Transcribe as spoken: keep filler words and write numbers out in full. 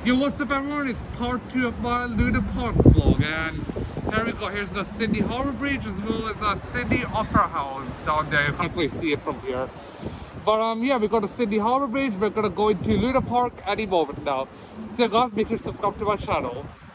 Yo, what's up everyone? It's part two of my Luna Park vlog, and here we go. Here's the Sydney Harbour Bridge as well as the Sydney Opera House down there. You can't really see it from here. But um, yeah, we got the Sydney Harbour Bridge. We're gonna go into Luna Park any moment now. So guys, make sure to subscribe to my channel.